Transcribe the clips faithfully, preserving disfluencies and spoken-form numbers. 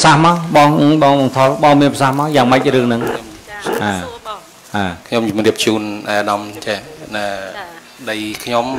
xa má bong bong thọ bong miệng xa má dạng mấy cái đường nâng à à khi ông mình điệp chun đồng trẻ là đây khi ông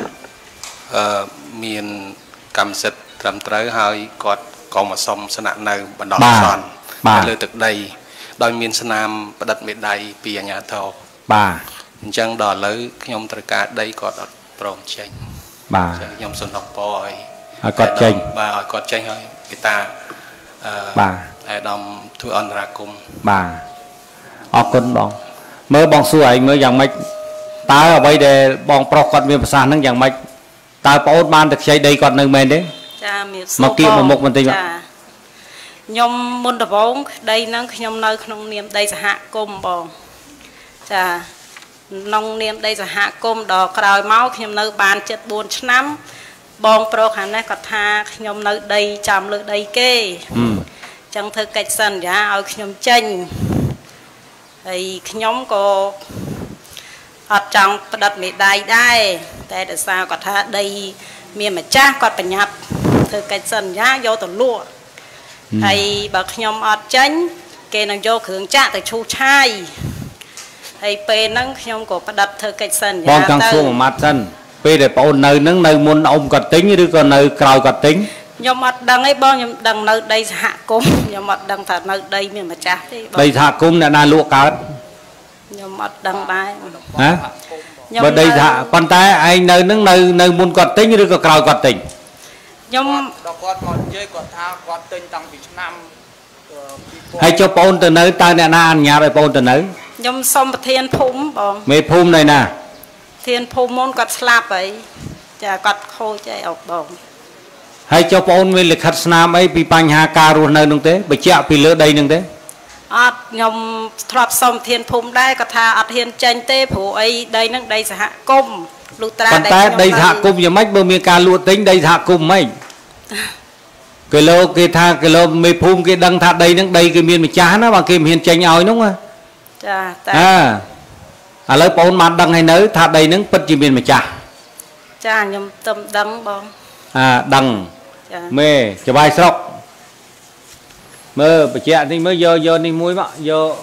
miền cầm sệt làm tới hơi có còn một sông sân nạn nơi bản đỏ son lời từ đây đôi miền sân nam đặt miền đây bìa nhà thầu bà chẳng đỏ lấy khi ông tất cả đây có đặt prom chanh bà nhom xuân học bòi có chanh bà có chanh hơi người ta bà ai đồng thu ân ra cùng bà ở con bong mới bong xuôi mới dạng mấy ta ở đây để bong pro con miền Bắc nó dạng mấy ta có ôn ban được xây đây còn nơi mình đấy mà kia một một mình tình nhom môn đập bóng đây nó nhom nơi không niệm đây sẽ hạ cung bong chà nông niệm đây sẽ hạ cung đỏ còi máu nhom nơi bàn chất buồn năm bong pro khả năng có tha nhom nơi đây chạm lực đây kê chẳng thực cách sân giá ở nhom chanh thì nhóm có ở trong đặt mì đai đai tại để sao có tha đây miền mà cha có phải nhập thực cách sân giá vô từ lụa thầy bậc nhóm ở chanh kê năng vô khưởng cha từ chu trai thầy pe năng nhóm có đặt thực cách sân bong càng xuống một mặt sân pe để bảo nơi nâng nơi muốn ông có tính như còn nơi cào có tính nhom mặt đằng ấy bao nhom đằng nơi đây hạ cung nhom mặt đằng thật nơi đây miền mà cha đây hạ cung là na lụa cá nhom mặt đằng đây hả và đây hạ con tay anh nơi nâng nơi nơi muốn có tính như có cào có tính nhom hay cho pôn từ nơi ta nè na ăn nhà rồi pôn từ nơi nhom xong thiên phum bong mê phum này nè thiên phum môn quạt slap ấy chả quạt khô chạy ọc bong hay cho pôn với lịch hạt nam ấy bị bành hà cà ruột nơi nông tế bị chẹo bị lỡ đây nông tế ắt nhom thọp xong thiên phum đây có tha ắt hiền tranh tê phủ ấy đây nâng đây sẽ hạ cung lụt ra đây đây hạ cung giờ mấy bơ miên cà lụa tính đây hạ cung mấy cái lô cái tha cái lô mê phum cái đăng thà đây nâng đây cái miên mà chá nó bằng kim hiền tranh oi đúng không à à à lấy pôn mặt đăng hay nới thà đây nâng bất chỉ miên mà chá cha nhom tâm đăng bong à đăng mê cho bài sọc mơ bà chị thì mới vô vô đi muối mà vô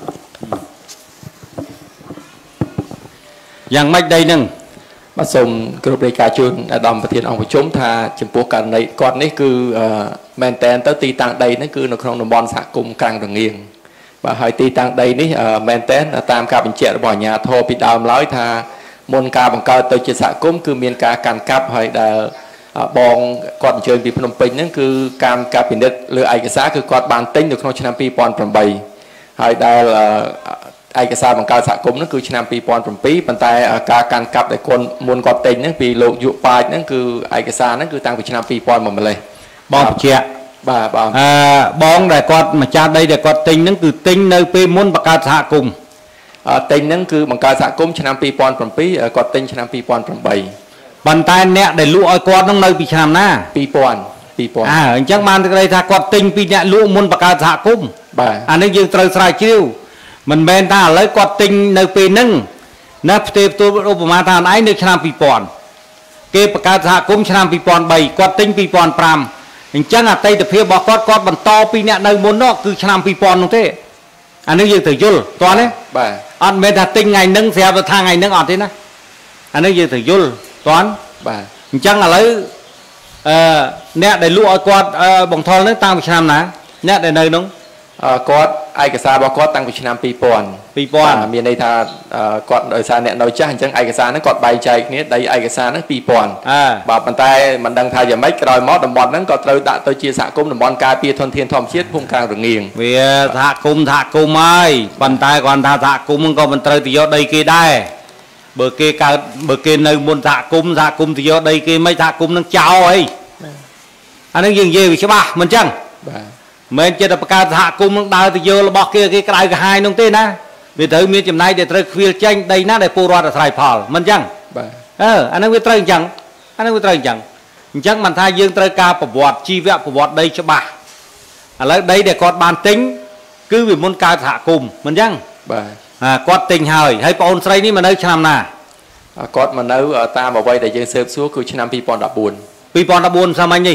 dạng mạch đây nâng បាទសូមគោរពរាយការណ៍ជូនអាដាមប្រធានអង្គប្រជុំថាចំពោះករណីគាត់នេះគឺមែនតែនទៅទីតាំងដីនេះគឺនៅក្នុងតំបន់សហគមន៍កាំងរងៀងបាទហើយទីតាំងដីនេះមែនតែនតាមការបញ្ជាក់របស់អាជ្ញាធរពីដើមឡើយថាមុនការបង្កើតទៅជាសហគមន៍គឺមានការកាន់កាប់ហើយដែលបងគាត់អញ្ជើញពីភ្នំពេញហ្នឹងគឺការការពិនិត្យលើឯកសារគឺគាត់បានទិញនៅក្នុងឆ្នាំ ពីរពាន់ប្រាំបី ហើយដែលឯកសារបង្កើតសហគមន៍ហ្នឹងគឺឆ្នាំ ពីរពាន់ប្រាំពីរ ប៉ុន្តែការកាន់កាប់ដែលគាត់មុនគាត់ទិញហ្នឹងពីលោកយុប៉ាចហ្នឹងគឺឯកសារហ្នឹងគឺតាំងពីឆ្នាំ ពីរពាន់មកម្លេះបងបញ្ជាក់បាទបងអឺបងដែលគាត់ម្ចាស់ដីដែលគាត់ទិញហ្នឹងគឺទិញនៅពេលមុនបង្កើតសហគមន៍ទិញហ្នឹងគឺបង្កើតសហគមន៍ឆ្នាំ ពីរពាន់ប្រាំពីរ គាត់ទិញឆ្នាំ ពីរពាន់ប្រាំបីប៉ុន្តែអ្នកដែលលក់ឲ្យគាត់ហ្នឹងនៅពីឆ្នាំណាពីរពាន់អើអញ្ចឹងបានគេថាគាត់ទិញពីអ្នកលក់មុនបង្កើតសហគមន៍បាទអានេះយើងត្រូវស្រាវជ្រាវមិនមែនថាឥឡូវគាត់ទិញនៅពេលហ្នឹងណាផ្ទេរទូឧបមាថាអនឯងនៅឆ្នាំ ពីរពាន់ គេបង្កើតសហគមន៍ឆ្នាំ ពីរពាន់បី គាត់ទិញ ពីរពាន់ប្រាំ អញ្ចឹងអតីតភាពរបស់គាត់គាត់បន្តពីអ្នកនៅមុននោះគឺឆ្នាំ ពីរពាន់ នោះទេអានេះយើងត្រូវយល់តោះណាបាទអត់មែនថាទិញថ្ងៃហ្នឹងស្រាប់ថាថ្ងៃហ្នឹងអត់ទេណាអានេះយើងត្រូវយល់តោះបាទអញ្ចឹងឥឡូវអឺអ្នកដែលលក់ឲ្យគាត់បង្ថលហ្នឹងតាំងពីឆ្នាំណាអ្នកដែលនៅនោះគាត់ឯកសាររបស់គាត់តាំងពីឆ្នាំ ពីរពាន់ពីរពាន់មានន័យថាគាត់ដោយសារអ្នកនៅចាស់អញ្ចឹងឯកសារហ្នឹងគាត់បែងចែកគ្នាដីឯកសារហ្នឹង ពីរពាន់ បាទប៉ុន្តែមិនដឹងថាយ៉ាងម៉េចក្រោយមកតំបន់ហ្នឹងក៏ត្រូវដាក់ទៅជាសហគមន៍តំបន់ការពារធនធានធម្មជាតិភូមិកាំងរងៀងវាសហគមន៍សហគមន៍ហើយប៉ុន្តែគាត់ថាសហគមន៍ក៏មិនត្រូវទៅយកដីគេដែរបើគេកើតបើគេនៅមុនសហគមន៍សហគមន៍ទៅយកដីគេមិនសហគមន៍នឹងចោលអីអានេះយើងនិយាយវាច្បាស់មិនចឹងបាទមិនចិត្តបង្កើតសហគមន៍នឹងដើរទៅយករបស់គេគេក្តៅក្រហាយនោះទេណាវាត្រូវមានចំណាយដែលត្រូវខ្វៀលចេញដីណាដែលពលរដ្ឋអាស្រ័យផលមិនចឹងបាទអឺអានេះវាត្រូវអញ្ចឹងអានេះវាត្រូវអញ្ចឹងអញ្ចឹងមិនថាយើងត្រូវការប្រវត្តិជីវប្រវត្តិដីច្បាស់ឥឡូវដីដែលគាត់បានទិញគឺវាមុនកើតសហគមន៍មិនចឹងបាទគាត់ទិញហើយហើយបងអូនស្រីនេះមកនៅឆ្នាំណាគាត់មកនៅតាមអ្វីដែលយើងស៊ើបសួរគឺឆ្នាំ ពីរពាន់ដប់បួនពីរពាន់ដប់បួនសាមញ្ញនេះ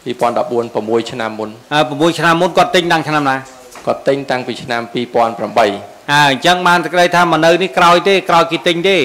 ពីរពាន់ដប់បួនប្រមួយឆ្នាំមុនអើប្រមួយឆ្នាំមុនគាត់ទិញតាំងឆ្នាំណាគាត់ទិញតាំងពីឆ្នាំពីរពាន់ប្រាំបីអើអញ្ចឹងបានតែក្តីថាមកនៅនេះក្រោយទេក្រោយគេទិញទេ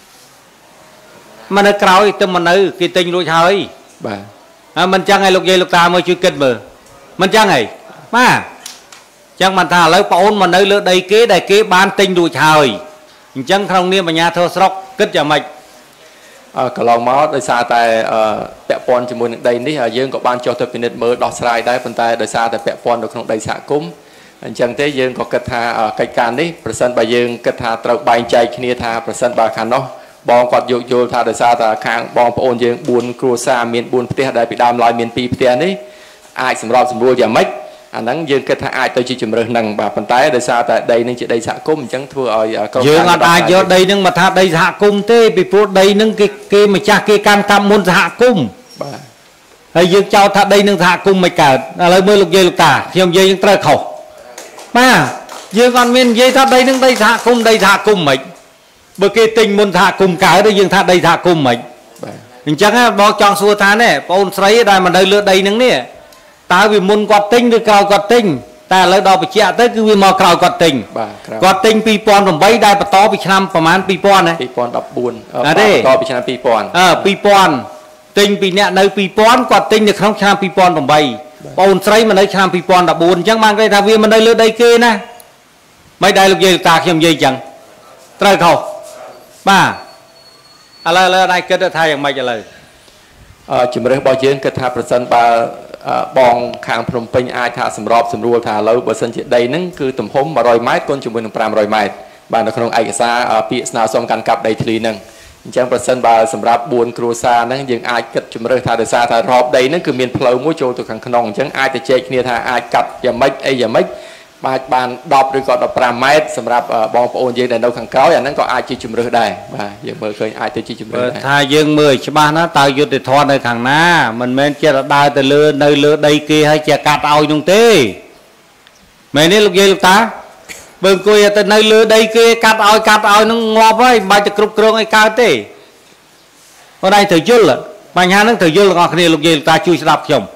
មកនៅក្រោយទៅមកនៅគេទិញរួចហើយបាទហើយមិនចឹងឲ្យលោកយាយលោកតាមើលជួយគិតមើលមិនចឹងហីបាទចឹងបានថាឥឡូវបងអូនមកនៅលើដីគេដែលគេបានទិញរួចហើយអញ្ចឹងក្នុងនាមអាជ្ញាធរស្រុកគិតយ៉ាងម៉េចអឺកន្លងមកដោយសារតែពាក់ព័ន្ធជាមួយនឹងដីនេះយើងក៏បានចុះទៅពិនិត្យមើលដោះស្រាយដែរប៉ុន្តែដោយសារតែពាក់ព័ន្ធនៅក្នុងដីសហគមន៍អញ្ចឹងទេយើងក៏គិតថាកិច្ចការនេះប្រសិនបើយើងគិតថាត្រូវបែងចែកគ្នាថាប្រសិនបើខាងនោះបងគាត់យកយល់ថាដោយសារតែខាងបងប្អូនយើងបួនគ្រួសារមានបួនផ្ទះដែលពីដើមឡើយមានពីរផ្ទះនេះអាចសម្របសម្រួលយ៉ាងម៉េចអាហ្នឹងយើងគិតថាអាចទៅជាជំរើសហ្នឹងបាទប៉ុន្តែដោយសារតែដីនឹងជាដីសហគមន៍អញ្ចឹងធ្វើឲ្យយើងអត់អាចយកដីនឹងមកថាដីសហគមន៍ទេពីព្រោះដីនឹងគេគេម្ចាស់គេកាន់កម្មមុនសហគមន៍បាទហើយយើងចោទថាដីនឹងសហគមន៍មិនកើតឥឡូវមើលលោកយាយលោកតាខ្ញុំនិយាយយើងត្រូវខុសបាទយើងអត់មាននិយាយថាដីនឹងដីសហគមន៍ដីសហគមន៍មិនបើគេទិញមុនសហគមន៍កើតយើងថាដីសហគមន៍មិនបាទអញ្ចឹងបងចង់សួរថានេះបងអូនស្រីដែលមកនៅលើដីនឹងនេះតើវាមុនគាត់ទិញឬក្រោយគាត់ទិញតែឥឡូវដល់បញ្ជាក់ទៅគឺវាមកក្រោយគាត់ទិញគាត់ទិញពីរពាន់ប្រាំបីដែលបន្តពីឆ្នាំប្រហែលពីរពាន់ណាពីរពាន់ដប់បួនបន្តពីឆ្នាំពីរពាន់អើពីរពាន់ទិញពីអ្នកនៅពីរពាន់គាត់ទិញនៅក្នុងឆ្នាំពីរពាន់ប្រាំបីបងអូនស្រីមកនៅឆ្នាំពីរពាន់ដប់បួនអញ្ចឹងបានគេថាវាមកនៅលើដីគេណាមិនដែលលោកយាយលោកតាខ្ញុំនិយាយអញ្ចឹងត្រូវខុសបាទឥឡូវឥឡូវដៃគិតថាយ៉ាងម៉េចឥឡូវអឺជំរឿនរបស់យើងគិតថាប្រសិនបើបងខាងភ្នំពេញអាចថាសម្របសម្រួលថាឥឡូវបើសិនជាដីហ្នឹងគឺទំហំមួយរយម៉ែត្រគុណជាមួយនឹងប្រាំរយម៉ែត្របាទនៅក្នុងឯកសារពាក្យស្នើសុំកាន់កាប់ដីធ្លីហ្នឹងអញ្ចឹងប្រសិនបើសម្រាប់បួនគ្រួសារហ្នឹងយើងអាចគិតជំរឿនថាដោយសារថារອບដីហ្នឹងគឺមានផ្លូវមួយចូលទៅខាងក្នុងអញ្ចឹងអាចទៅជែកគ្នាថាអាចកាត់យ៉ាងម៉េចអីយ៉ាងម៉េចបាទបានដប់ឬក៏ដប់ប្រាំម៉ែត្រសម្រាប់បងប្អូនយើងដែលនៅខាងក្រោយអាហ្នឹងក៏អាចជាជំរឿនដែរបាទយើងមើលឃើញអាចទៅជាជំរឿនដែរថាយើងមើលច្បាស់ណាតើយុទ្ធធម៌នៅខាងណាមិនមែនជាដើរទៅលើនៅលើដីគេហើយជាកាត់ឲ្យនោះទេមែនទេលោកយាយលោកតាបើអង្គុយទៅនៅលើដីគេកាត់ឲ្យកាត់ឲ្យនឹងងាប់ហើយមិនបាច់ទៅគ្រប់គ្រងឲ្យកើតទេប៉ុន្តែត្រូវយល់បញ្ហាហ្នឹងត្រូវយល់ទាំងអស់គ្នាលោកយាយលោកតាជួយស្ដាប់ខ្ញុំ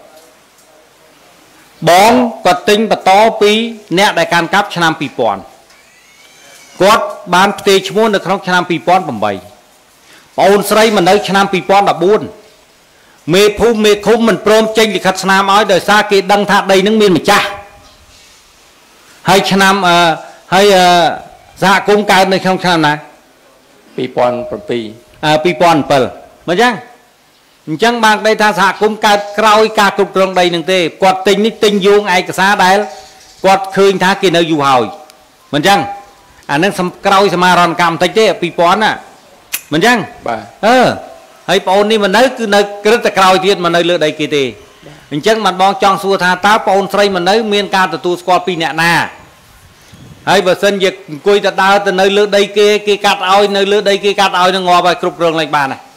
បងគាត់ទិញបន្តពីអ្នកដែលកាន់កាប់ឆ្នាំពីរពាន់គាត់បានផ្ទេរឈ្មោះនៅក្នុងឆ្នាំពីរពាន់ប្រាំបីបងអូនស្រីមកនៅឆ្នាំពីរពាន់ដប់បួនមេភូមិមេឃុំមិនព្រមចេញលិខិតស្នាមឲ្យដោយសារគេដឹងថាដីនឹងមានម្ចាស់ហើយឆ្នាំអឺហើយសហគមន៍កើតនៅក្នុងឆ្នាំណាពីរពាន់ប្រាំពីរអឺពីរពាន់ប្រាំbảyមិនចឹងអញ្ចឹងបានដីថាសហគមន៍កើតក្រោយការគ្រប់គ្រងដីនឹងទេគាត់ទិញនេះទិញយោងឯកសារដែលគាត់ឃើញថាគេនៅយូរហើយមិនចឹងអានឹងក្រោយសមារណកម្មបន្តិចទេពីរពាន់ណាមិនចឹងបាទអឺហើយបងអូននេះមកនៅគឺនៅក្រឹតតែក្រោយទៀតមកនៅលើដីគេទេអញ្ចឹងបានបងចង់សួរថាតើបងអូនស្រីមកនៅមានការទទួលស្គាល់ពីអ្នកណាហើយបើសិនជាអង្គុយទៅដើរទៅនៅលើដីគេគេកាត់ឲ្យនៅលើដីគេកាត់ឲ្យនឹងងាប់ឲ្យគ្រប់គ្រងឡើងបានណា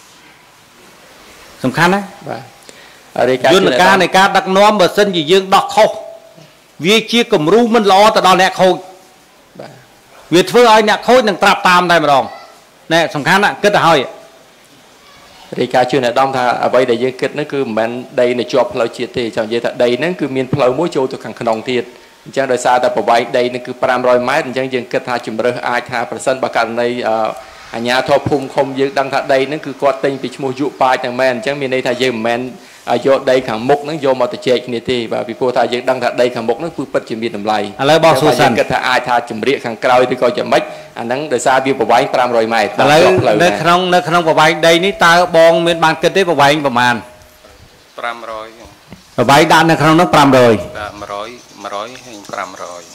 សំខាន់ណាបាទយន្តការនៃការដឹកនាំបើសិនជាយើងដោះខុសវាជាគំរូមិនល្អទៅដល់អ្នកខូចបាទវាធ្វើឲ្យអ្នកខូចនឹងត្រាប់តាមតែម្ដងណែសំខាន់ណាគិតទៅហើយរាយការណ៍ជឿនអាដាមថាអ្វីដែលយើងគិតនោះគឺមិនមែនដីនៅជាប់ផ្លូវជាតិទេចង់និយាយថាដីហ្នឹងគឺមានផ្លូវមួយចូលទៅខាងក្នុងទៀតអញ្ចឹងដោយសារតែប្រវែងដីនេះគឺប្រាំរយម៉ែត្រអញ្ចឹងយើងគិតថាជំរើសអាចថាប្រសិនបើករណីអាជ្ញាធរភូមិឃុំយើងដឹងថាដីហ្នឹងគឺគាត់ទិញពីឈ្មោះយុប៉ាចហ្នឹងមែនអញ្ចឹងមានន័យថាយើងមិនមែនយកដីខាងមុខហ្នឹងយកមកទៅចែកគ្នាទេបាទពីព្រោះថាយើងដឹងថាដីខាងមុខហ្នឹងគឺពិតជាមានតម្លៃឥឡូវបងសួរសិនគិតថាអាចថាជំរាកខាងក្រោយឬក៏យ៉ាងម៉េចអាហ្នឹងដោយសារវាប្រវែងប្រាំរយម៉ែត្រឥឡូវនៅក្នុងនៅក្នុងប្រវែងដីនេះតើបងមានបានគិតទេប្រវែងប្រមាណប្រាំរយប្រវែងដាក់នៅក្នុងនោះប្រាំរយដាក់មួយរយមួយរយហើយប្រាំរយ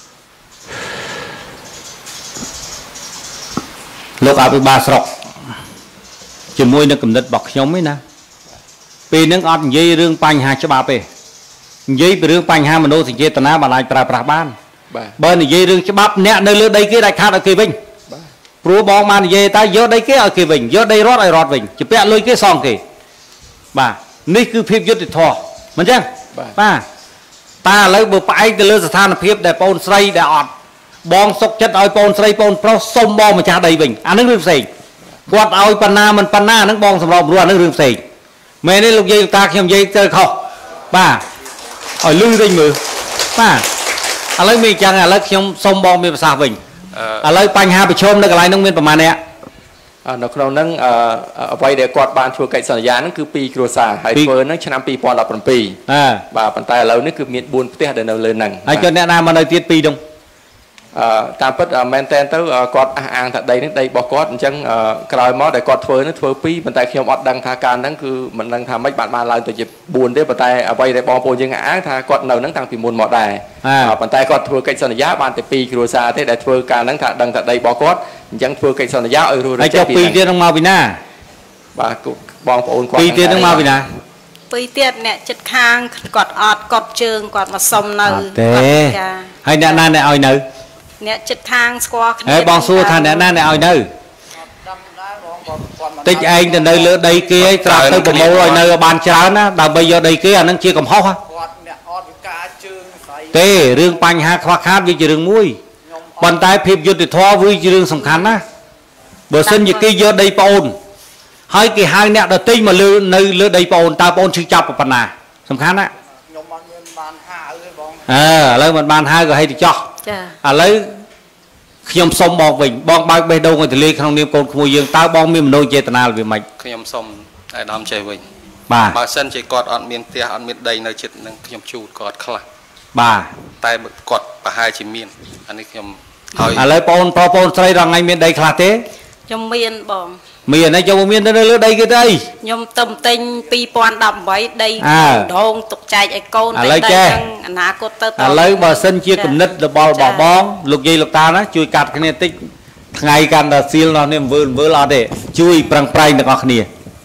លោកអភិបាលស្រុកជាមួយនឹងគំនិតរបស់ខ្ញុំឯណាពេលហ្នឹងអត់និយាយរឿងបញ្ហាច្បាប់ទេនិយាយពីរឿងបញ្ហាមនោសញ្ចេតនាបានអាចប្រើប្រាស់បានបើនិយាយរឿងច្បាប់អ្នកនៅលើដីគេដាច់ខាតឲ្យគេវិញព្រោះបងបាននិយាយតែយកដីគេឲ្យគេវិញយកដីរដ្ឋឲ្យរដ្ឋវិញជាពាក់លុយគេសងគេបាទនេះគឺភាពយុត្តិធម៌មិនចឹងបាទតែឥឡូវបើផ្អែកទៅលើស្ថានភាពដែលបងស្រីដែលអត់បងសុកចិត្តឲ្យបងស្រីបងប្រុសសុំបងម្ចាស់ដីវិញអានឹងរឿងផ្សេងគាត់ឲ្យបណ្ណាមិនបណ្ណាហ្នឹងបងសម្របរួលអានឹងរឿងផ្សេងមែនទេលោកយាយលោកតាខ្ញុំនិយាយទៅខុស bà hỏi lư đây mừ bà à lấy mi chẳng à lấy trong sông bom mi xa bình à lấy bánh hai bị chôm nó cái này nông viênประมาณ nè nó không năng vậy để quạt bàn chùa cậy sàn giá nó cứ pi kilo xả hay phơi nó chăn pi pon là phần pi và bàn tay lâu nó cứ miệt buồn tiếc để nó lên nằng ai cho nè nam mà nơi tiết pi đông តាមពិតមែនតែនទៅគាត់អះអាងថាដីនេះដីរបស់គាត់អញ្ចឹងក្រោយមកដែលគាត់ធ្វើនេះធ្វើពីរប៉ុន្តែខ្ញុំអត់ដឹងថាការហ្នឹងគឺមិនដឹងថាម៉េចបានបានឡើងទៅជាបួនទេប៉ុន្តែអ្វីដែលបងប្អូនយើងអាងថាគាត់នៅហ្នឹងតាំងពីមុនមកដែរប៉ុន្តែគាត់ធ្វើកិច្ចសន្យាបានតែពីរគ្រួសារទេដែលធ្វើការហ្នឹងថាដឹងថាដីរបស់គាត់អញ្ចឹងធ្វើកិច្ចសន្យាឲ្យរស់រឹងពីទៀតនឹងមកពីណាបាទបងប្អូនគាត់ពីទៀតនឹងមកពីណាពីទៀតអ្នកចិត្តខាងគាត់អត់គាត់ជើងគាត់មកសុំនៅទេហើយអ្នកណាអ្នកឲ្យនៅអ្នកចិត្តខាងស្គាល់គ្នាហើយបងសួរថាអ្នកណាអ្នកឲ្យនៅតិចឯងទៅនៅលើដីគេឲ្យត្រាប់ទៅប្រមូលឲ្យនៅបានច្រើនណាដើម្បីយកដីគេអានឹងជាកំហុសគាត់អ្នកអត់វិការជើងស្អីទេរឿងបញ្ហាខ្វះខាតវាជារឿងមួយប៉ុន្តែភាពយុត្តិធម៌វាជារឿងសំខាន់ណាបើសិនជាគេយកដីប្អូនហើយគេហៅអ្នកដទៃមកលើនៅលើដីប្អូនតើប្អូនឈឺចាប់ប៉ុណ្ណាសំខាន់ណាខ្ញុំអត់មានបានហៅទេបងអើឥឡូវមិនបានហៅក៏ឲ្យទៅចោះចាឥឡូវខ្ញុំសុំបងវិញបងបើកបេះដូងឲ្យទលេក្នុងនាមកូនក្មួយយើងតើបងមានមនោចេតនាវាម៉េចខ្ញុំសុំអាដាមចេះវិញបាទបើសិនជាគាត់អត់មានផ្ទះអត់មានដីនៅជិតនឹងខ្ញុំជូតគាត់ខ្លះបាទតែគាត់ប្រហែលជាមានអានេះខ្ញុំហើយឥឡូវបងប្អូនបងស្រីរងថ្ងៃមានដីខ្លះទេខ្ញុំមានបងមានហើយចូលមាននៅលើដីគេទៅអីខ្ញុំទៅទិញពីរពាន់ដប់ប្រាំដីដងទុកចែកឲ្យកូនឥឡូវចេះអនាគតទៅឥឡូវបើសិនជាគំនិតរបស់របស់បងលោកយាយលោកតាណាជួយកាត់គ្នាតិចថ្ងៃកាន់តែសៀលនោះនេះមើលមើលអត់ទេជួយប្រឹងប្រែងទាំងអស់គ្នា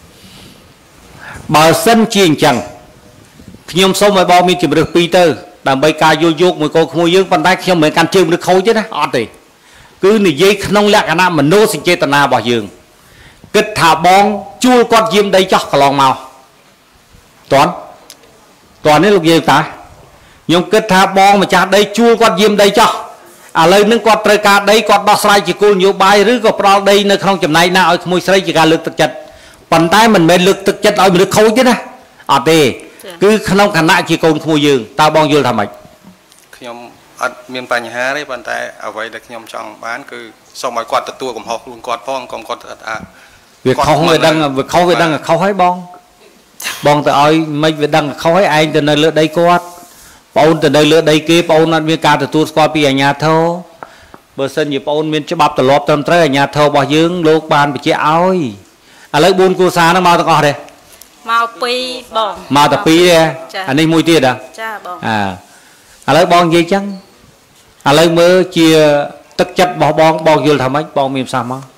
បើសិនជាអញ្ចឹងខ្ញុំសូមឲ្យបងមានជំរឿសពីរទៅដើម្បីការយល់យោគមួយកូនក្មួយយើងប៉ុន្តែខ្ញុំមិនកាន់ជើងឬខូចទេណាអត់ទេគឺនិយាយក្នុងលក្ខណៈមនោសញ្ចេតនារបស់យើងគិតថាបងជួលគាត់យាមដីចោះកន្លងមកតន់តន់នេះលោកយាយតាខ្ញុំគិតថាបងម្ចាស់ដីជួលគាត់យាមដីចោះឥឡូវនឹងគាត់ត្រូវការដីគាត់ដោះស្រាយជាគោលនយោបាយឬក៏ផ្ដល់ដីនៅក្នុងចំណែកណាឲ្យក្មួយស្រីជាការលើកទឹកចិត្តប៉ុន្តែមិនមែនលើកទឹកចិត្តឲ្យមនុស្សខូចទេណាអត់ទេគឺក្នុងគណៈជាកូនក្មួយយើងតើបងយល់ថាម៉េចខ្ញុំអត់មានបញ្ហាទេប៉ុន្តែអ្វីដែលខ្ញុំចង់បានគឺសូមឲ្យគាត់ទទួលកំហុសខ្លួនគាត់ផងកុំគាត់អត់អាវាខុសវាដឹងវាខុសវាដឹងខុសហើយបងបងទៅឲ្យមិនវាដឹងខុសហើយឯងទៅនៅលើដីគាត់បងអូនទៅនៅលើដីគេបងអូនអត់មានការទទួលស្គាល់ពីអាជ្ញាធរបើសិនជាបងអូនមានច្បាប់ទម្លាប់ត្រឹមត្រូវអាជ្ញាធររបស់យើងលោកបានបញ្ជាក់ឲ្យឥឡូវបួនគ្រួសារហ្នឹងមកទាំងអស់ទេមកពីរបងមកតែពីរទេអានេះមួយទៀតហ៎ចាបងអើឥឡូវបងនិយាយចឹងឥឡូវមើលជាទឹកចិត្តរបស់បងបងយល់ថាម៉េចបងមានប្រសាសន៍មក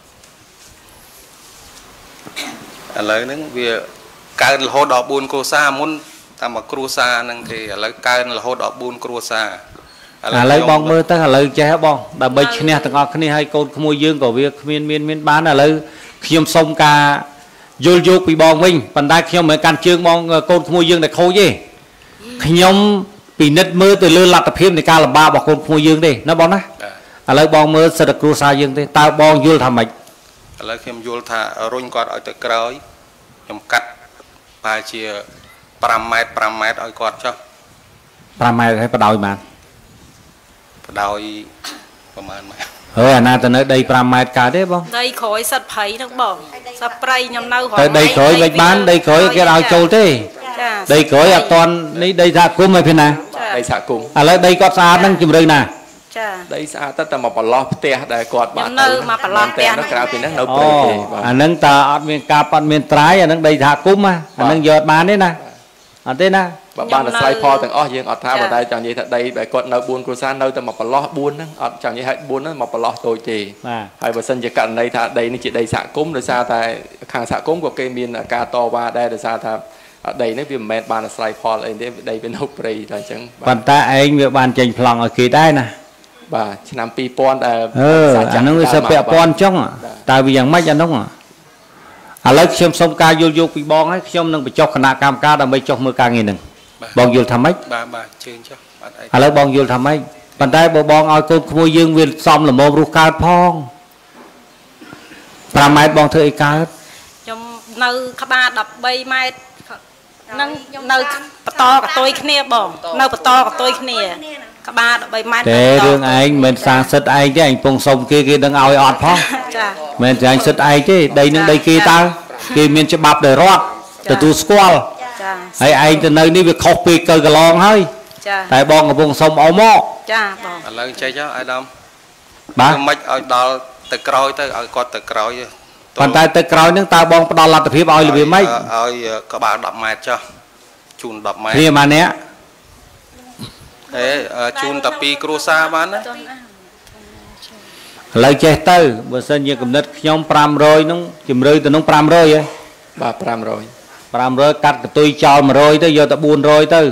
ឥឡូវហ្នឹងវាកើនរហូតដល់បួនគ្រួសារមុនតាមមួយគ្រួសារហ្នឹងគេឥឡូវកើនរហូតដល់បួនគ្រួសារឥឡូវបងមើលទៅឥឡូវចេះបងដើម្បីឈ្នះទាំងអស់គ្នាហើយកូនក្មួយយើងក៏វាគ្មានមានមានបានឥឡូវខ្ញុំសុំការយល់យោគពីបងវិញប៉ុន្តែខ្ញុំមិនកាន់ជើងបងកូនក្មួយយើងតែខូចទេខ្ញុំពិនិត្យមើលទៅលើលទ្ធភាពនៃការលំបាករបស់កូនក្មួយយើងទេណាបងណាឥឡូវបងមើលសិទ្ធិគ្រួសារយើងទេតើបងយល់ថាម៉េចឥឡូវខ្ញុំយល់ថារុញគាត់ឲ្យទៅក្រោយខ្ញុំកាត់ប្រហែលជាប្រាំម៉ែត្រប្រាំម៉ែត្រឲ្យគាត់ចុះប្រាំម៉ែត្រឲ្យបដោយបានបដោយប្រហែលម៉ែត្រហើយអាណាទៅនៅដីប្រាំម៉ែត្រកើតទេបងដីក្រោយសិតព្រៃហ្នឹងបងសិតព្រៃខ្ញុំនៅទៅដីក្រោយមិនបានដីក្រោយគេឲ្យចូលទេដីក្រោយអត់តន់នេះដីសហគមន៍ឲ្យពីណាដីសហគមន៍ឥឡូវដីគាត់ស្អាតហ្នឹងជំរឿណាចាដីស្អាតតែមកប្រឡោះផ្ទះដែលគាត់បាននៅមកប្រឡោះផ្ទះនៅក្រៅពីហ្នឹងនៅព្រៃទេបាទអាហ្នឹងតើអត់មានការប៉ាត់មានត្រាយអាហ្នឹងដីសហគមន៍អាហ្នឹងយកបានទេណាអត់ទេណាបើបានអាស្រ័យផលទាំងអស់យើងអត់ថាបើតែចង់និយាយថាដីដែលគាត់នៅបួនគ្រួសារនៅតែមកប្រឡោះបួនហ្នឹងអត់ចង់និយាយឲ្យបួនហ្នឹងមកប្រឡោះតូចទេហើយបើសិនជាករណីថាដីនេះជាដីសហគមន៍ដោយសារតែខាងសហគមន៍ក៏គេមានការតវ៉ាដែរដោយសារថាដីនេះវាមិនមែនបានអាស្រ័យផលអីទេដីវានៅព្រៃតែអញ្ចឹងប៉ុន្តែឯងវាបានចេញប្លង់ឲ្យគេដែរណាបាទឆ្នាំពីរពាន់ដែលអឺអាហ្នឹងវាសិពាក់ព័ន្ធអញ្ចឹងតើវាយ៉ាងម៉េចអានោះឥឡូវខ្ញុំសូមការយល់យោគពីបងហើយខ្ញុំនឹងបញ្ចុះគណៈកម្មការដើម្បីចុះមើលការងារហ្នឹងបងយល់ថាម៉េចបាទបាទជើងចុះអត់អីឥឡូវបងយល់ថាម៉េចប៉ុន្តែបើបងឲ្យកូនក្មួយយើងវាសំល្មមរស់កើតផងប្រាំម៉ែត្របងធ្វើអីកើតខ្ញុំនៅក្បាលដប់បីម៉ែត្រនឹងនៅបតកតុយគ្នាបងនៅបតកតុយគ្នាក្បាល13ម៉ែត្រតែរឿងឯងមិនសាងសិទ្ធឯងទេឯងពងសុំគេគេដឹងឲ្យអត់ផងចាមិនចាញ់សិទ្ធឯងទេដីនឹងដីគេតើគេមានច្បាប់ដោយរដ្ឋទទួលស្គាល់ចាហើយឯងទៅនៅនេះវាខុសពីកើកន្លងហើយចាតែបងកំពុងសុំអោមកចាបងឥឡូវចេះចុះអាយដាមបាទមិនឲ្យដល់ទៅក្រោយទៅឲ្យគាត់ទៅក្រោយប៉ុន្តែទៅក្រោយនឹងតើបងផ្ដល់លទ្ធភាពឲ្យរបៀបម៉េចឲ្យក្បាល10ម៉ែត្រចុះជូន10ម៉ែត្រគ្នាម៉ាអ្នកអេជូនតែពីរគ្រួសារបានណាឥឡូវចេះទៅបើសិនជាកំណត់ខ្ញុំ500នោះជំរឿទៅនោះ500ហ៎បាទ500 500កាត់កតុយចោល100ទៅយកតែ400ទៅ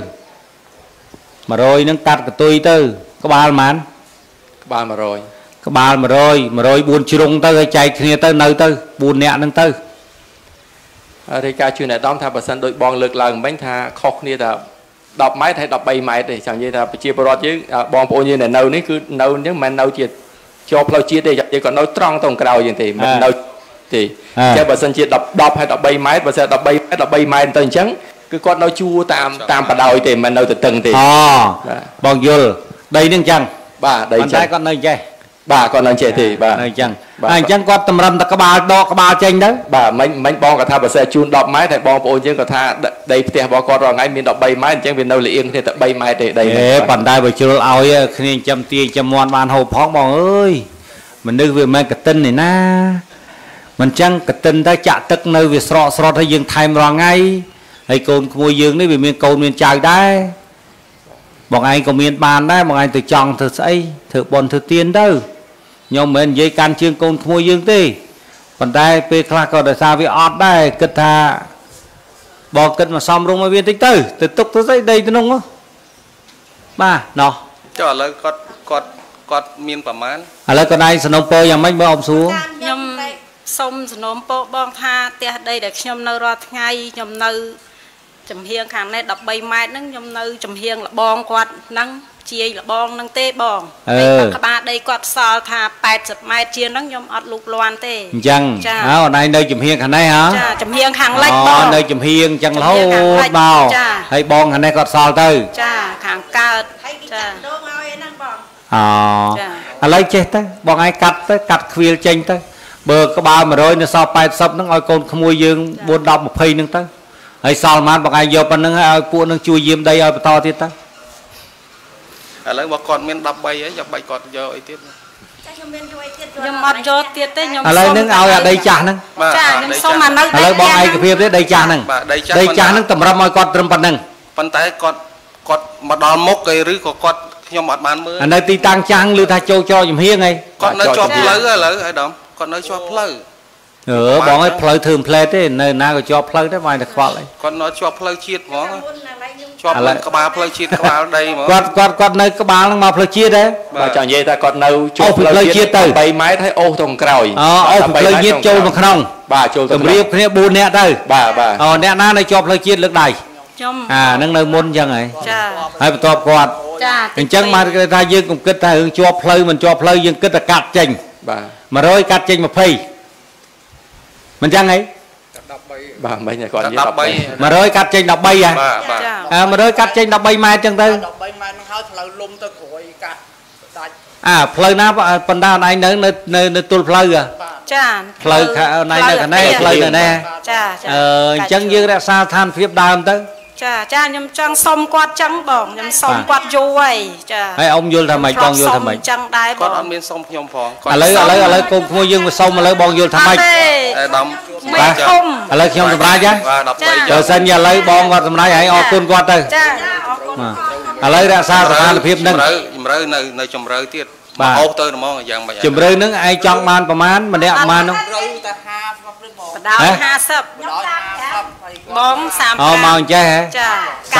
100នឹងកាត់កតុយទៅក្បាលប៉ុន្មានក្បាល100 ក្បាល100 100 4ជ្រុងទៅឲ្យចែកគ្នាទៅនៅទៅ4នាក់ហ្នឹងទៅរាយការណ៍ជឿនអាដាមថាបើសិនដូចបងលើកឡើងមិញថាខុសគ្នាតែ10ម៉ែត្រហើយ13ម៉ែត្រទេចង់និយាយថាប្រជាពលរដ្ឋយើងបងប្អូនយើងនៅនេះគឺនៅអញ្ចឹងមិននៅជាជាប់ផ្លូវជាតិទេយើងក៏នៅត្រង់ទៅក្រោយអញ្ចឹងទេមិននៅទេតែបើសិនជា10 10ហើយ13ម៉ែត្របើសិន13ម៉ែត្រ13ម៉ែត្រទៅអញ្ចឹងគឺគាត់នៅជួរតាមតាមបដោយទេមិននៅទៅតឹងទេអូបងយល់ដីនឹងអញ្ចឹងបាទដីអញ្ចឹងតែគាត់នៅចេះបាទគាត់នៅចេះទេបាទអញ្ចឹងអញ្ចឹងគាត់តម្រឹមតែក្បាលដកក្បាលចេញទៅបាទមិញមិញបងគាត់ថាបើសិនជូន10ម៉ែត្រតែបងប្អូនយើងគាត់ថាដីផ្ទះរបស់គាត់រាល់ថ្ងៃមាន13ម៉ែត្រអញ្ចឹងវានៅលៀងគ្នាតែ3ម៉ែត្រទេដីអេប៉ុន្តែបើជ្រុលឲ្យគ្នាចាំទាចាំមន់បានហូបផងបងអើយមនុស្សវាមិនកតិននេះណាមិនចឹងកតិនទៅចាក់ទឹកនៅវាស្រកស្រត់ហើយយើងថែមរាល់ថ្ងៃហើយកូនក្មួយយើងនេះវាមានកូនមានចៅដែរបងឯងក៏មានបានដែរបងឯងទៅចង់ធ្វើស្អីធ្វើបន់ធ្វើទៀនទៅខ្ញុំមិនមែននិយាយកាន់ជើងកូនក្មួយយើងទេប៉ុន្តែពេលខ្លះក៏ដោយសារវាអត់ដែរគិតថាបងគិតមកសំរុំឲ្យវាតិចទៅទៅទុកទៅស្អីដីទៅនោះបាទណោះចុះឥឡូវគាត់គាត់គាត់មានប្រមាណឥឡូវគាត់ឯងសំណុំពរយ៉ាងម៉េចមើលអ៊ំសួរខ្ញុំសូមសំណូមពរបងថាផ្ទះដីដែលខ្ញុំនៅរាល់ថ្ងៃខ្ញុំនៅចំហៀងខាងនេះ13ម៉ែត្រហ្នឹងខ្ញុំនៅចំហៀងលបងគាត់ហ្នឹងជាយលបងហ្នឹងទេបងតែក្បាលដីគាត់ផ្សល់ថា80ម៉ែត្រជាងហ្នឹងខ្ញុំអត់លូកលាន់ទេអញ្ចឹងអើអូនឯងនៅចំហៀងខាងនេះហ៎ចាចំហៀងខាងលិចបងនៅចំហៀងអញ្ចឹងរហូតមកហើយបងខាងនេះគាត់សល់ទៅចាខាងកើតចាដូងឲ្យហ្នឹងបងអូឥឡូវចេះទៅបងឯងកាត់ទៅកាត់ខ្វៀលចេញទៅបើក្បាល100នៅសល់80ហ្នឹងឲ្យកូនក្មួយយើង4 10 20ហ្នឹងទៅហើយសល់ប៉ុន្មានបងឯងយកប៉ុណ្្នឹងឲ្យពួកនឹងជួយយាមដីឲ្យបន្តទៀតទៅឥឡូវបើគាត់មាន13ហើយចាំបាច់គាត់យកអីទៀតខ្ញុំមានជួយទៀតខ្ញុំអត់យកទៀតទេខ្ញុំឥឡូវហ្នឹងឲ្យអាដីចាស់ហ្នឹងចាខ្ញុំសុំអានៅឥឡូវបងឯកភាពទេដីចាស់ហ្នឹងដីចាស់ហ្នឹងតម្រុំឲ្យគាត់ត្រឹមប៉ុណ្្នឹងប៉ុន្តែគាត់គាត់មកដល់មុខគេឬក៏គាត់ខ្ញុំអត់បានមើលអានៅទីតាំងចាំងឬថាចូលច្រកចំហៀងអីគាត់នៅជាប់ផ្លូវឥឡូវអាដាមគាត់នៅជាប់ផ្លូវអឺបងឲ្យផ្លូវធ្វើផ្លែទេនៅណាក៏ជាប់ផ្លូវដែរបងតែខ្វល់អីគាត់នៅជាប់ផ្លូវជាតិហ្មងជាប់ក្បាលផ្លូវជាតិក្បាលដីហ្មងគាត់គាត់គាត់នៅក្បាលហ្នឹងមកផ្លូវជាតិដែរបាទចង់និយាយថាគាត់នៅជាប់ផ្លូវជាតិទៅ3ម៉ែត្រហើយអូសទៅខាងក្រោយអូអូផ្លូវជាតិចូលមកក្នុងបាទចូលទៅសម្រៀបគ្នា4នាក់ទៅបាទបាទអូអ្នកណានៅជាប់ផ្លូវជាតិលើកដៃខ្ញុំអាហ្នឹងនៅមុនអញ្ចឹងហើយចាហើយបន្ទាប់គាត់ចាអញ្ចឹងបានគេថាយើងកុំគិតថារឿងជាប់ផ្លូវមិនជាប់ផ្លូវយើងគិតតែកាត់ចេញបាទ 100កាត់ចេញ20មិនចឹងហីបាទមិញគាត់និយាយ 100កាត់ចេញ13ហ៎បាទអើ100កាត់ចេញ13ម៉ែត្រចឹងទៅ13 ម៉ែត្រហ្នឹងហើយផ្លូវលំទៅក្រួយកាត់ដាច់អើផ្លូវណាប៉ុន្តែអូនឯងនៅនៅនៅទល់ផ្លូវហ៎ចាផ្លូវអូនឯងនៅខាងនេះផ្លូវនៅនេះចាអឺអញ្ចឹងយើងរក្សាស្ថានភាពដើមទៅចាចាខ្ញុំចង់សុំគាត់ចឹងបងខ្ញុំសុំគាត់យូរហើយចាហើយអ៊ំយល់ថាម៉េចបងយល់ថាម៉េចចឹងដែរបងគាត់អត់មានសុំខ្ញុំផងឥឡូវឥឡូវឥឡូវកូនក្មួយយើងមកសុំឥឡូវបងយល់ថាម៉េចអេដំបាទឥឡូវខ្ញុំសម្រាប់ចាបើសិនជាឥឡូវបងគាត់សម្រាប់ឲ្យអរគុណគាត់ទៅចាអរគុណឥឡូវរក្សាស្ថានភាពហ្នឹងជំរឿនៅនៅជំរឿទៀតមកអូសទៅហ្មងយ៉ាងម៉េចជំរឿហ្នឹងឯងចង់បានប្រមាណម្នាក់ប្រមាណនោះតែបដោយ50បង30 អូមកអញ្ចេះហ៎ចា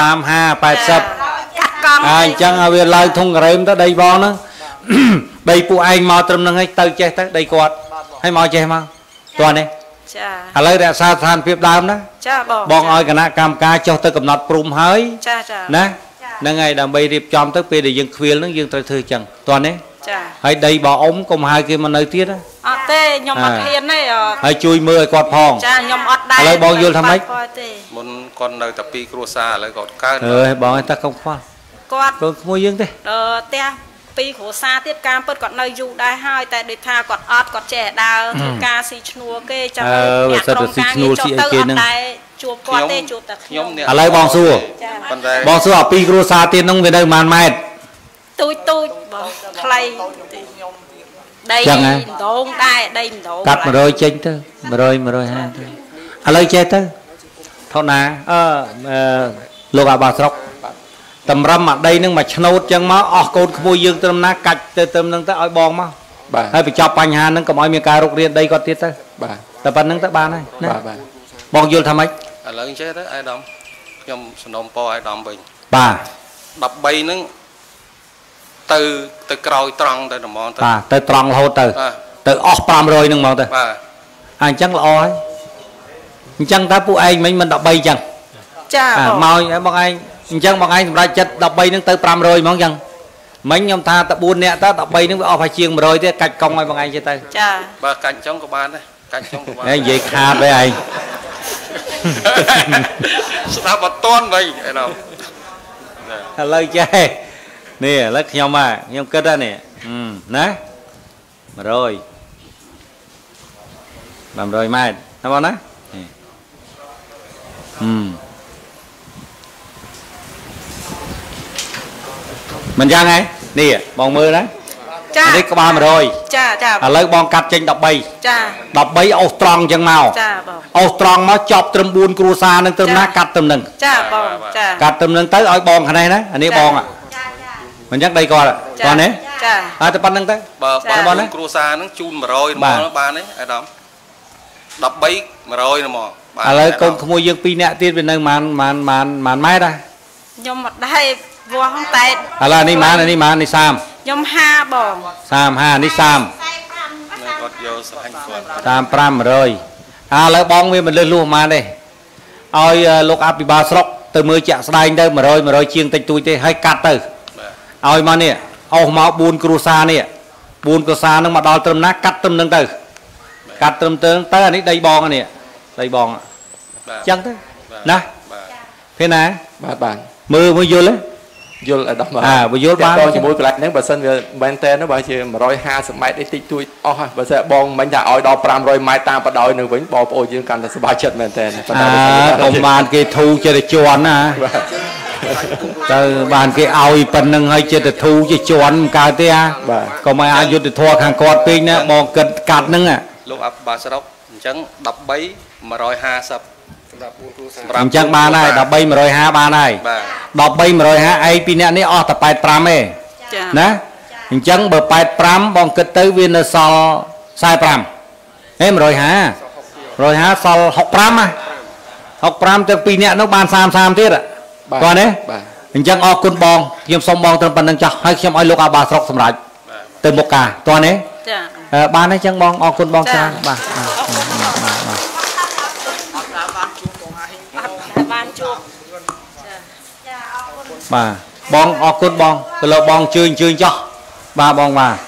35 80 កាត់កង់អញ្ចឹងឲ្យវាឡើងធុងការ៉េមទៅដីបងហ្នឹងដីពួកឯងមកត្រឹមហ្នឹងហើយទៅចេះទៅដីគាត់ហើយមកចេះមកតោះនេះចាឥឡូវរក្សាស្ថានភាពដើមណាចាបងបងឲ្យគណៈកម្មការចុះទៅកំណត់ព្រំហើយចាចាណាហ្នឹងហើយដើម្បីរៀបចំទៅពេលដែលយើងខ្វៀលហ្នឹងយើងត្រូវធ្វើអញ្ចឹងតោះនេះចាហើយដីបងអ៊ំកុំហៅគេមកនៅទៀតណាអត់ទេខ្ញុំអត់ហ៊ានទេហើយជួយមើលឲ្យគាត់ផងចាខ្ញុំអត់ដែរឥឡូវបងយល់ថាម៉េចមុនគាត់នៅតែពីគ្រួសារឥឡូវគាត់កើតអើយបងឲ្យតែកុំខ្វល់គាត់កូនក្មួយយើងទេដល់ផ្ទះពីគ្រួសារទៀតការពិតគាត់នៅយូរដែរហើយតែដូចថាគាត់អត់គាត់ចេះដើរធ្វើការស៊ីឈ្នួលគេចាំអឺបើសិនតែស៊ីឈ្នួលស៊ីអីគេនឹងជួបគាត់ទេជួបតែខ្ញុំឥឡូវបងសួរប៉ុន្តែបងសួរពីគ្រួសារទៀតនោះវានៅប៉ុន្មានម៉ែត្រទូចទូចបងខ្លីដីដងដែរដីដងកាត់100ចេញទៅ100 150ទៅឥឡូវចេះទៅថោណាអឺលោកអាបាស្រុកតម្រឹមអាដីនឹងមកឆ្នោតចឹងមកអស់កូនក្មួយយើងត្រឹមណាកាច់ទៅត្រឹមនឹងទៅឲ្យបងមកបាទហើយបញ្ចប់បញ្ហាហ្នឹងកុំឲ្យមានការរុករានដីគាត់ទៀតទៅបាទតែប៉ុណ្្នឹងទៅបានហើយណាបាទបាទបងយល់ថាម៉េចឥឡូវអញ្ចឹងទៅអាយដាមខ្ញុំសំណូមពរអាយដាមវិញបាទ 13ហ្នឹងទៅទៅក្រោយត្រង់ទៅត្មងទៅបាទទៅត្រង់រហូតទៅបាទទៅអស់500ហ្នឹងមកទៅបាទអញ្ចឹងល្អហើយអញ្ចឹងតើពួកឯងមិញមិន13អញ្ចឹងចាអាបងមកបងឯងអញ្ចឹងបងឯងសម្រាប់ចិត្ត13ហ្នឹងទៅ500ហ្មងអញ្ចឹងមិញខ្ញុំថាតែ4នាក់ទៅ13ហ្នឹងវាអស់ហើយជាង100ទៀតកាច់កង់ឲ្យបងឯងទៅទៅចាបាទកាច់ចុងក៏បានដែរកាច់ចុងក៏បានហេនិយាយខាតទៅឯងស្ដាប់អត់តន់វិញឯណោះឥឡូវចេះនេះឥឡូវខ្ញុំហ่าខ្ញុំគិតហ្នឹងណា100 500ម៉ែត្រណាបងណាហឹមមិនយ៉ាងហ្នឹងនេះបងមើលណាចានេះក្បាល100 ចាចាឥឡូវបងកាត់ចេញ13 ចា 13អូសត្រង់អញ្ចឹងមកចាបងអូសត្រង់មកចប់ត្រឹម4គ្រួសារនឹងត្រឹមណាកាត់ត្រឹមនឹងចាបងចាកាត់ត្រឹមនឹងទៅឲ្យបងខាងនេះណាអានេះបងអ่ะមិនអញ្ចឹងដីគាត់គាត់នេះចាហើយតែប៉ុណ្្នឹងទៅបើបើគ្រួសារហ្នឹងជូន100ហ្មងបានទេអាយដាម13 100ហ្មងឥឡូវកូនក្មួយយើង2នាក់ទៀតវានៅម៉ានម៉ានម៉ានម៉ានម៉ែត្រហ៎ខ្ញុំមកដែរវាស់តែឥឡូវនេះម៉ាននេះម៉ាននេះ30 ខ្ញុំហាបង 35នេះ30 គាត់យកស្អាញ់គាត់ 35 100ឥឡូវបងវាមិនលឺលួសម៉ានទេឲ្យលោកអភិបាលស្រុកទៅមើលជាក់ស្ដែងទៅ100 100ជាងតិចតួចទេហើយកាត់ទៅឲ្យមកនេះអស់មក4គ្រួសារនេះ4គ្រួសារនឹងមកដល់ត្រឹមណាកាត់ត្រឹមនឹងទៅកាត់ត្រឹមទៅទៅអានេះដីបងនេះដីបងអញ្ចឹងទៅណាឃើញណាបាទបាទមើលមើលយល់ទេយល់អាដាមអាបើយល់បានតជាមួយកន្លែងហ្នឹងបើសិនវាមែនតើបើជា150ម៉ែត្រនេះតិចតួចអស់ហើយបើសិនបងមិញថាឲ្យដល់500ម៉ែត្រតាមបដ ாய் នៅវិញបងប្អូនយើងកាន់តែសប្បាយចិត្តមែនតើអាកុំបានគេធូរចិត្តជន់ណាទៅបានគេឲ្យប៉ុណ្្នឹងហើយចិត្តធូរជាជន់មិនកើតទេអាកុំឲ្យអយុត្តិធម៌ខាងគាត់ពេកណាបងគិតកាត់ហ្នឹងលោកអភិបាលស្រុកអញ្ចឹង13 150 សម្រាប់4គ្រួសារអញ្ចឹងបានហើយ13 150បានហើយបាទ 13 150ឯងពីអ្នកនេះអស់តែ85ទេចាណាអញ្ចឹងបើ85បងគិតទៅវានៅសល់45ហេ150 150សល់65ណា65ទៅពីអ្នកនោះបាន30 30ទៀតគាត់ទេបាទអញ្ចឹងអរគុណបងខ្ញុំសូមបងត្រឹមប៉ុណ្្នឹងចោះហើយខ្ញុំឲ្យលោកអាបាស្រុកសម្រាប់ទៅមុខការតោះនេះចាបានហើយអញ្ចឹងបងអរគុណបងច្រើនបាទបានជួបបាទបងអរគុណបងទៅលើបងជឿអញ្ជើញចោះបាទបងបាទ